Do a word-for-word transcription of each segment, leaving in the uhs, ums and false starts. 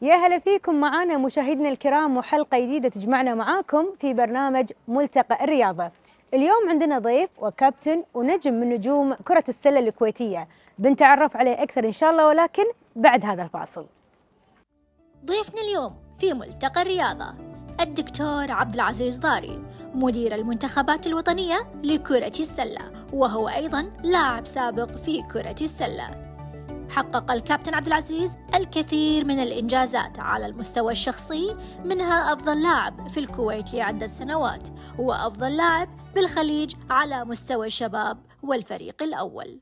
يا هلا فيكم معنا مشاهدينا الكرام وحلقة جديدة تجمعنا معاكم في برنامج ملتقى الرياضة. اليوم عندنا ضيف وكابتن ونجم من نجوم كرة السلة الكويتية، بنتعرف عليه أكثر إن شاء الله ولكن بعد هذا الفاصل. ضيفنا اليوم في ملتقى الرياضة الدكتور عبد العزيز ضاري، مدير المنتخبات الوطنية لكرة السلة، وهو أيضا لاعب سابق في كرة السلة. حقق الكابتن عبد العزيز الكثير من الإنجازات على المستوى الشخصي، منها أفضل لاعب في الكويت لعدة سنوات، وأفضل لاعب بالخليج على مستوى الشباب والفريق الأول.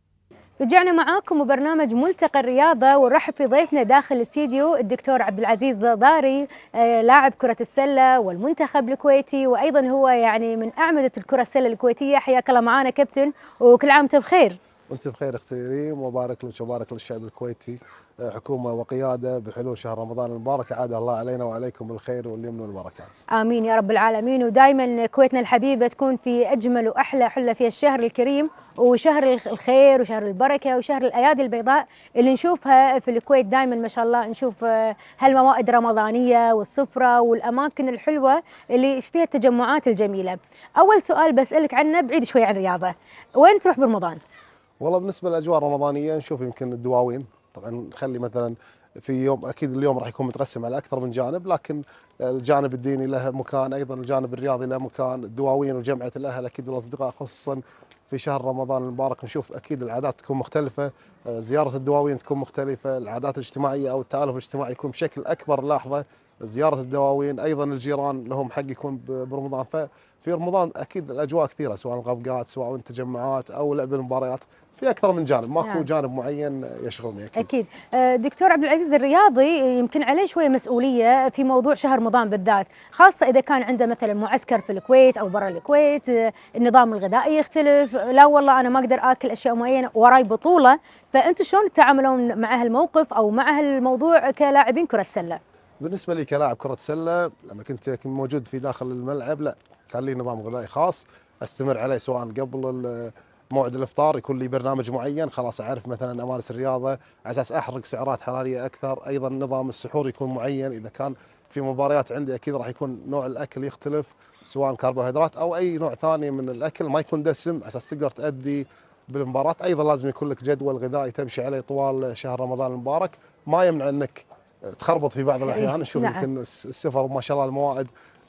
رجعنا معاكم وبرنامج ملتقى الرياضة، ونرحب في ضيفنا داخل الاستديو الدكتور عبد العزيز ضاري، لاعب كرة السلة والمنتخب الكويتي، وأيضا هو يعني من أعمدة الكرة السلة الكويتية. حياك الله معانا كابتن، وكل عام وأنت بخير. وانت بخير اختي ريم، وبارك لك وبارك للشعب الكويتي، حكومه وقياده بحلول شهر رمضان المبارك، عاد الله علينا وعليكم بالخير واليمن والبركات. امين يا رب العالمين، ودائما كويتنا الحبيبه تكون في اجمل واحلى حله في الشهر الكريم، وشهر الخير وشهر البركه وشهر الايادي البيضاء اللي نشوفها في الكويت. دائما ما شاء الله نشوف هالموائد الرمضانيه والسفره والاماكن الحلوه اللي فيها التجمعات الجميله. اول سؤال بسالك عنه بعيد شوي عن الرياضه، وين تروح برمضان؟ والله بالنسبه للاجواء الرمضانيه نشوف يمكن الدواوين، طبعا نخلي مثلا في يوم اكيد اليوم راح يكون متقسم على اكثر من جانب، لكن الجانب الديني له مكان، ايضا الجانب الرياضي له مكان، الدواوين وجمعه الاهل اكيد والاصدقاء، خصوصا في شهر رمضان المبارك نشوف اكيد العادات تكون مختلفه، زياره الدواوين تكون مختلفه، العادات الاجتماعيه او التالف الاجتماعي يكون بشكل اكبر لاحظه، زياره الدواوين، ايضا الجيران لهم حق يكون برمضان. ففي رمضان اكيد الاجواء كثيره، سواء الغبقات سواء التجمعات او لعب المباريات، في اكثر من جانب، ماكو نعم. جانب معين يشغلني اكيد. اكيد. دكتور عبد العزيز، الرياضي يمكن عليه شويه مسؤوليه في موضوع شهر رمضان بالذات، خاصه اذا كان عنده مثلا معسكر في الكويت او برا الكويت، النظام الغذائي يختلف، لا والله انا ما اقدر اكل اشياء معينه وراي بطوله، فانتم شلون تتعاملون مع هالموقف او مع هالموضوع كلاعبين كره سله؟ بالنسبه لي كلاعب كره سله، لما كنت موجود في داخل الملعب لا كان لي نظام غذائي خاص استمر عليه، سواء قبل موعد الافطار يكون لي برنامج معين خلاص اعرف مثلا امارس الرياضه على اساس احرق سعرات حراريه اكثر، ايضا نظام السحور يكون معين، اذا كان في مباريات عندي اكيد راح يكون نوع الاكل يختلف، سواء كربوهيدرات او اي نوع ثاني من الاكل ما يكون دسم على اساس تقدر تادي بالمباراه. ايضا لازم يكون لك جدول غذائي تمشي عليه طوال شهر رمضان المبارك، ما يمنع انك تخربط في بعض الاحيان. نشوف نعم. يمكن السفر ما شاء الله الموائد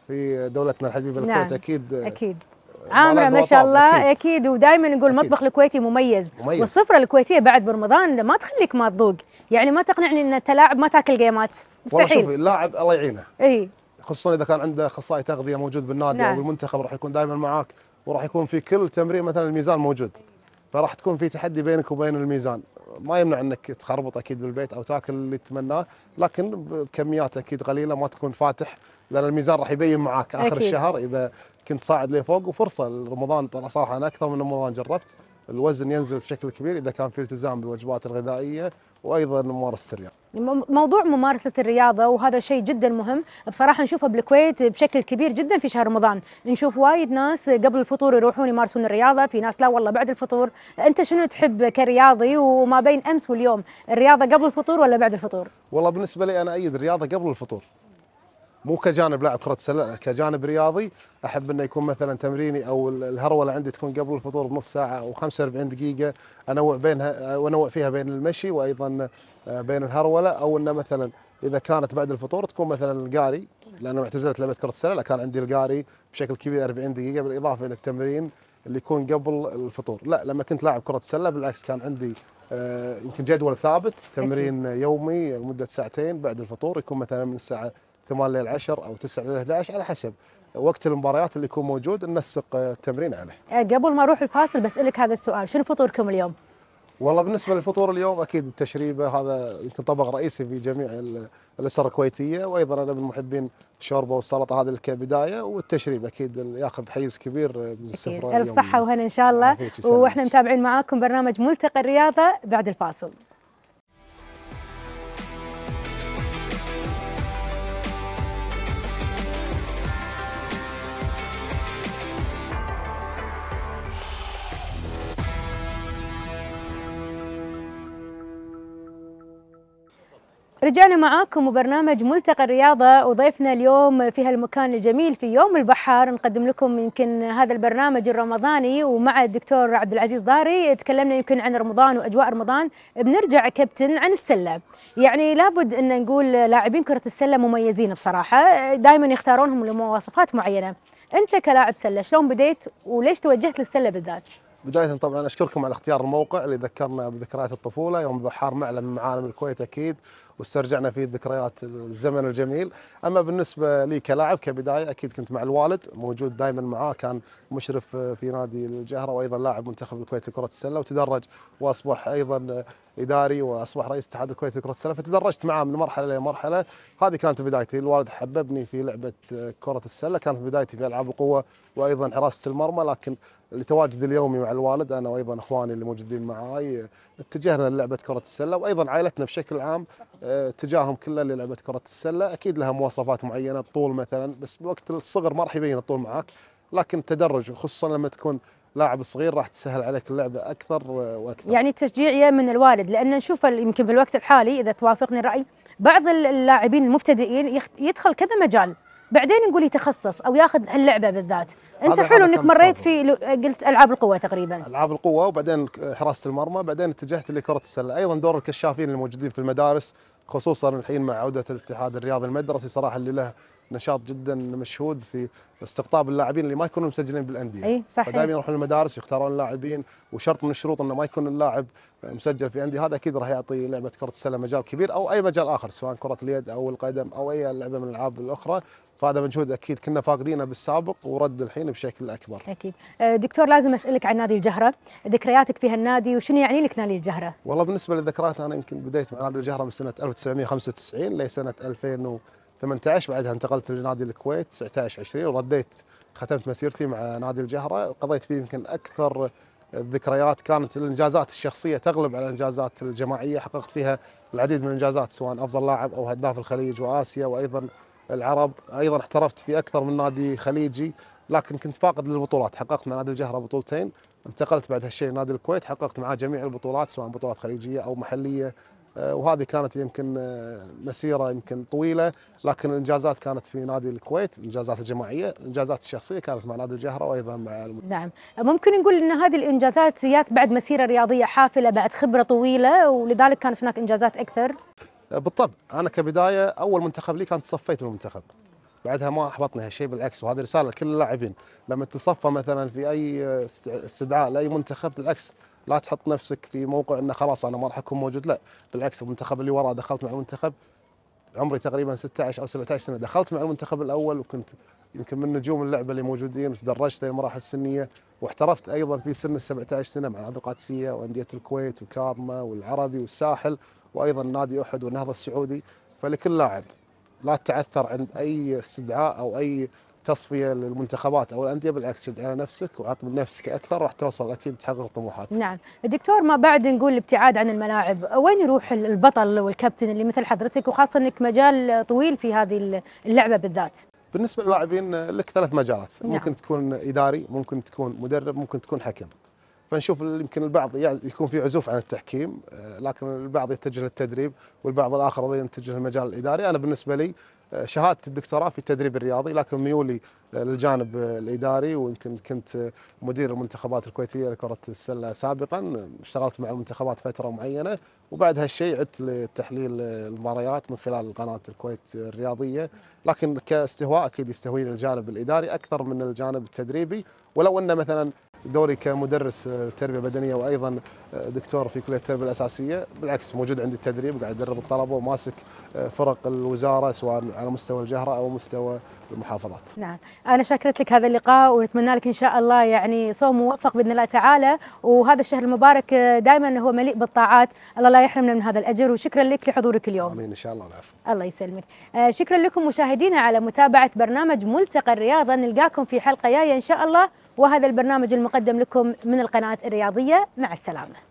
في دولتنا الحبيبه الكويت نعم. اكيد اكيد عامله ما شاء الله اكيد, أكيد. ودائما نقول المطبخ الكويتي مميز, مميز. والسفره الكويتيه بعد برمضان ما تخليك ما تذوق، يعني ما تقنعني ان انت لاعب ما تاكل جيمات، مستحيل. والله شوفي اللاعب الله يعينه، اي خصوصا اذا كان عنده اخصائي تغذيه موجود بالنادي نعم. او بالمنتخب راح يكون دائما معاك، وراح يكون في كل تمرين مثلا الميزان موجود، فراح تكون في تحدي بينك وبين الميزان، ما يمنع انك تخربط اكيد بالبيت او تاكل اللي تتمناه، لكن بكميات اكيد قليله ما تكون فاتح، لان الميزان راح يبين معاك اخر أكيد. الشهر اذا كنت صاعد لفوق. وفرصه لرمضان صراحه انا اكثر من رمضان جربت الوزن ينزل بشكل كبير اذا كان في التزام بالوجبات الغذائيه وايضا ممارسه الرياضه. موضوع ممارسه الرياضه وهذا شيء جدا مهم بصراحه، نشوفه بالكويت بشكل كبير جدا في شهر رمضان، نشوف وايد ناس قبل الفطور يروحون يمارسون الرياضه، في ناس لا والله بعد الفطور. انت شنو تحب كرياضي وما بين امس واليوم، الرياضه قبل الفطور ولا بعد الفطور؟ والله بالنسبه لي انا ايد الرياضه قبل الفطور، مو كجانب لاعب كرة سلة، كجانب رياضي احب انه يكون مثلا تمريني او الهروله عندي تكون قبل الفطور بنص ساعه او خمسة وأربعين دقيقه، انوع بينها وانوع فيها بين المشي وايضا بين الهروله، او انه مثلا اذا كانت بعد الفطور تكون مثلا القاري، لانه اعتزلت لعبه كرة السلة كان عندي القاري بشكل كبير أربعين دقيقه بالاضافه الى التمرين اللي يكون قبل الفطور. لا لما كنت لاعب كرة السلة بالعكس كان عندي يمكن جدول ثابت، تمرين يومي لمده ساعتين بعد الفطور، يكون مثلا من الساعه ثمانية للى عشرة او تسعة للى إحدى عشر على حسب وقت المباريات اللي يكون موجود ننسق التمرين عليه. قبل ما اروح الفاصل بسالك هذا السؤال، شنو فطوركم اليوم؟ والله بالنسبه للفطور اليوم اكيد التشريبه، هذا يمكن طبق رئيسي في جميع الاسر الكويتيه، وايضا انا من محبين الشوربه والسلطه هذه كبدايه، والتشريب اكيد ياخذ حيز كبير من السفره اليوميه. الف صحه وهنا ان شاء الله، واحنا متابعين معاكم برنامج ملتقى الرياضه بعد الفاصل. رجعنا معاكم وبرنامج ملتقى الرياضة، وضيفنا اليوم في هالمكان الجميل في يوم البحار. نقدم لكم يمكن هذا البرنامج الرمضاني، ومع الدكتور عبد العزيز ضاري تكلمنا يمكن عن رمضان وأجواء رمضان. بنرجع كابتن عن السلة، يعني لابد أن نقول لاعبين كرة السلة مميزين بصراحة، دائما يختارونهم لمواصفات معينة. أنت كلاعب سلة شلون بديت وليش توجهت للسلة بالذات؟ بداية طبعا أشكركم على اختيار الموقع اللي ذكرنا بذكريات الطفولة. يوم البحار معلم من معالم الكويت أكيد، واسترجعنا فيه ذكريات الزمن الجميل. أما بالنسبة لي كلاعب كبداية، أكيد كنت مع الوالد موجود دائما معاه، كان مشرف في نادي الجهرة وأيضا لاعب منتخب الكويت لكرة السلة، وتدرج وأصبح أيضا إداري وأصبح رئيس اتحاد الكويت لكرة السلة، فتدرجت معاه من مرحلة لمرحلة. هذه كانت بدايتي. الوالد حببني في لعبة كرة السلة، كانت بدايتي في ألعاب القوة وأيضا حراسة المرمى، لكن لتواجدي اليومي مع الوالد أنا وأيضا إخواني اللي موجودين معاي اتجهنا للعبة كرة السلة، وأيضا عائلتنا بشكل عام اتجاههم كله للعبة كرة السلة. أكيد لها مواصفات معينة، الطول مثلا، بس بوقت الصغر ما راح يبين الطول معاك، لكن تدرج خصوصا لما تكون لاعب صغير راح تسهل عليك اللعبة أكثر وأكثر. يعني التشجيع من الوالد، لأن نشوف يمكن في الوقت الحالي إذا توافقني الرأي بعض اللاعبين المبتدئين يدخل كذا مجال، بعدين نقول يتخصص او ياخذ هاللعبه بالذات. انت حلو انك مريت في قلت العاب القوه تقريبا، العاب القوه وبعدين حراسه المرمى، بعدين اتجهت لكره السله. ايضا دور الكشافين الموجودين في المدارس، خصوصا الحين مع عوده الاتحاد الرياضي المدرسي، صراحه اللي له نشاط جدا مشهود في استقطاب اللاعبين اللي ما يكونوا مسجلين بالانديه. اي صحيح. فدائما يروحون المدارس يختارون اللاعبين، وشرط من الشروط انه ما يكون اللاعب مسجل في انديه. هذا اكيد راح يعطي لعبه كره السله مجال كبير، او اي مجال اخر سواء كره اليد او القدم او اي لعبه من الالعاب الاخرى. فهذا مجهود اكيد كنا فاقدينه بالسابق ورد الحين بشكل اكبر. اكيد. دكتور لازم اسالك عن نادي الجهره، ذكرياتك في هالنادي وشنو يعني لك نادي الجهره؟ والله بالنسبه للذكريات انا يمكن بديت مع نادي الجهره من سنه ألف وتسعمئة وخمسة وتسعين لسنه ألفين وثمانية عشر، بعدها انتقلت لنادي الكويت تسعة عشر عشرين، ورديت ختمت مسيرتي مع نادي الجهره، وقضيت فيه يمكن اكثر الذكريات كانت الانجازات الشخصيه تغلب على الانجازات الجماعيه. حققت فيها العديد من الانجازات سواء افضل لاعب او هداف الخليج واسيا وايضا العرب. ايضا احترفت في اكثر من نادي خليجي، لكن كنت فاقد للبطولات. حققت مع نادي الجهره بطولتين، انتقلت بعد هالشيء نادي الكويت، حققت معاه جميع البطولات سواء بطولات خليجيه او محليه. وهذه كانت يمكن مسيره يمكن طويله، لكن الانجازات كانت في نادي الكويت، الانجازات الجماعيه، الانجازات الشخصيه كانت مع نادي الجهره وايضا مع الم... نعم. ممكن نقول ان هذه الانجازات جات بعد مسيره رياضيه حافله، بعد خبره طويله، ولذلك كانت هناك انجازات اكثر. بالطبع. انا كبدايه اول منتخب لي كانت صفيت بالمنتخب، بعدها ما احبطني هالشيء، بالعكس، وهذه رساله لكل اللاعبين لما تصفى مثلا في اي استدعاء لاي منتخب، بالعكس لا تحط نفسك في موقع انه خلاص انا ما راح اكون موجود، لا بالعكس. المنتخب اللي وراه دخلت مع المنتخب عمري تقريبا ستة عشر او سبعة عشر سنه، دخلت مع المنتخب الاول وكنت يمكن من نجوم اللعبه اللي موجودين، وتدرجت للمراحل السنيه، واحترفت ايضا في سن ال سبعة عشر سنه مع نادي القادسيه وانديه الكويت وكاظمه والعربي والساحل وايضا نادي احد والنهضه السعودي. فلكل لاعب لا تتعثر عند اي استدعاء او اي تصفيه للمنتخبات او الانديه، بالعكس شد على نفسك وعط من نفسك اكثر، راح توصل اكيد تحقق طموحات. نعم. دكتور، ما بعد نقول الابتعاد عن الملاعب، وين يروح البطل والكابتن اللي مثل حضرتك، وخاصه انك مجال طويل في هذه اللعبه بالذات؟ بالنسبه للاعبين لك ثلاث مجالات. نعم. ممكن تكون اداري، ممكن تكون مدرب، ممكن تكون حكم. فنشوف يمكن البعض يكون في عزوف عن التحكيم، لكن البعض يتجه للتدريب والبعض الاخر يتجه للمجال الاداري. انا بالنسبه لي شهاده الدكتوراه في التدريب الرياضي، لكن ميولي للجانب الاداري، ويمكن كنت مدير المنتخبات الكويتيه لكره السله سابقا، اشتغلت مع المنتخبات فتره معينه، وبعد هالشيء عدت لتحليل المباريات من خلال قناه الكويت الرياضيه. لكن كاستهواء اكيد يستهويني الجانب الاداري اكثر من الجانب التدريبي، ولو ان مثلا دوري كمدرس تربيه بدنيه وايضا دكتور في كليه التربيه الاساسيه، بالعكس موجود عندي التدريب وقاعد ادرب الطلبه وماسك فرق الوزاره سواء على مستوى الجهره او مستوى المحافظات. نعم، انا شاكرت لك هذا اللقاء، ونتمنى لك ان شاء الله يعني صوم موفق باذن الله تعالى، وهذا الشهر المبارك دائما هو مليء بالطاعات، الله لا يحرمنا من هذا الاجر، وشكرا لك لحضورك اليوم. امين ان شاء الله. العفو. الله يسلمك. آه شكرا لكم مشاهدينا على متابعه برنامج ملتقى الرياضه، نلقاكم في حلقه جايه ان شاء الله، وهذا البرنامج المقدم لكم من القناه الرياضيه. مع السلامه.